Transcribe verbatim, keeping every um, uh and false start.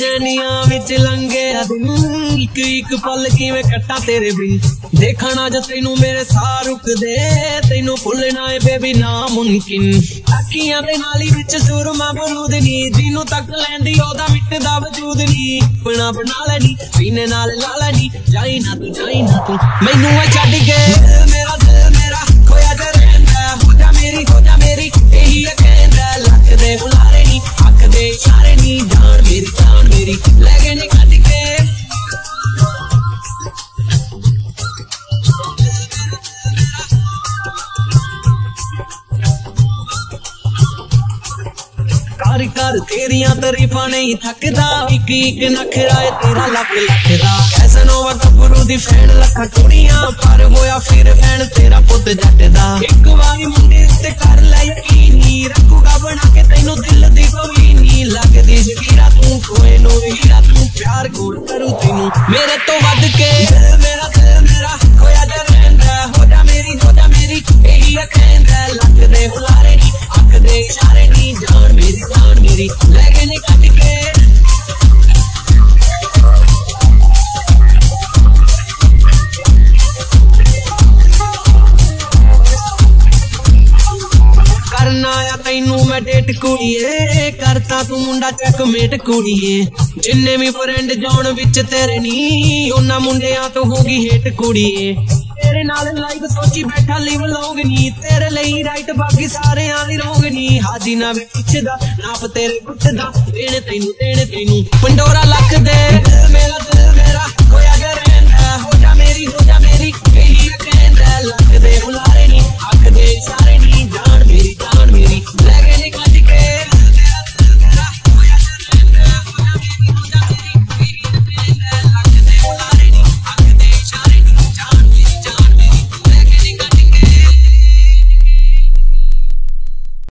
बेचैनियां विच लंघे दिन इक इक पल किवें कट्टा तेरे बिन देखना जो तैनू मेरे साह रुकदे तैनू भुलना है बेबी नामुमकिन अखियां दे नाली विच सुरमा बरूद नी जिन्नू तक लैंदी ओदा मिटदा वजूद नी बना बना लैनी सीने नाल ला लैनी जाई ना तू जाई ना तू मैनू आ छड्ड के मेरा दिल मेरा खोया जा रहिंदा हो जा मेरी हो जा मेरी यही कहंदा लख दे बुलारे नी अख दे इशारे नी जान मेरी जान मेरी ले गए ने कट के कर कर तेरिया तारीफा नहीं थकदा इक इक नखरा है तेरा लख लख दा कैसन ओवर तबरू दी फैन लखा कुड़ियां पर होया फिर फैन तेरा पुत जट दा एक वारी मुंडे ते कर ले यकीनी रखूगा बना के तैनू दिल दी कमीनी लगदी शकीरा तू कोई नो हीरा तू प्यार गोल करू तैनू मेरे तो वध के मेरा दिल मेरा खोया जा रहिंदा हो जा मेरी हो जा मेरी यही कहंदा लख दे बुलारे नी अख दे इशारे नी जान मेरी जान मेरी ले गए ने कट के करना या तैनू मैं डेट कुड़िए करता तू मुंडा चेकमेट कुड़िए जिन्ने भी फ्रेंड जोन विच तेरे नी उन्ना मुंडियां तो होगी हेट कुड़िए तेरे नाल लाइक सोची बैठा लिव लोग नी तेरे ਲਈ राइट बाकी सारे आली रोग नी हाजी ना वे पिछदा नाप तेरे गुੱਟ ਦਾ देने तैनू देने तैनू पंडोरा लख दे मेरा